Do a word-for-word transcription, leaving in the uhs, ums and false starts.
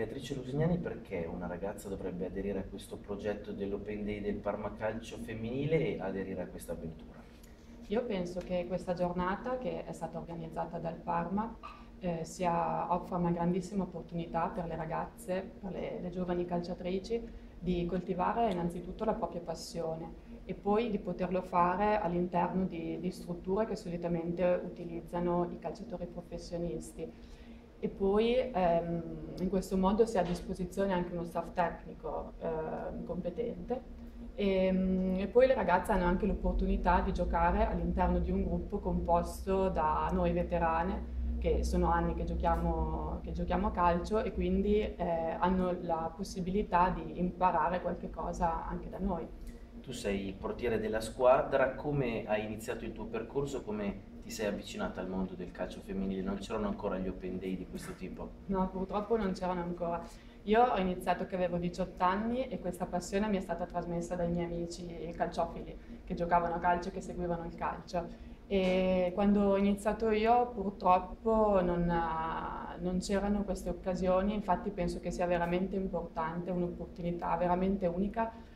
Beatrice Lusignani, perché una ragazza dovrebbe aderire a questo progetto dell'Open Day del Parma Calcio femminile e aderire a questa avventura? Io penso che questa giornata, che è stata organizzata dal Parma, eh, sia, offra una grandissima opportunità per le ragazze, per le, le giovani calciatrici, di coltivare innanzitutto la propria passione e poi di poterlo fare all'interno di, di strutture che solitamente utilizzano i calciatori professionisti. E poi ehm, in questo modo si ha a disposizione anche uno staff tecnico eh, competente e, mm, e poi le ragazze hanno anche l'opportunità di giocare all'interno di un gruppo composto da noi veterane, che sono anni che giochiamo, che giochiamo a calcio e quindi eh, hanno la possibilità di imparare qualche cosa anche da noi. Tu sei il portiere della squadra, come hai iniziato il tuo percorso, come ti sei avvicinata al mondo del calcio femminile? Non c'erano ancora gli Open Day di questo tipo? No, purtroppo non c'erano ancora. Io ho iniziato che avevo diciotto anni e questa passione mi è stata trasmessa dai miei amici calciofili che giocavano a calcio e che seguivano il calcio. E quando ho iniziato io purtroppo non, eh, non c'erano queste occasioni, infatti penso che sia veramente importante, un'opportunità veramente unica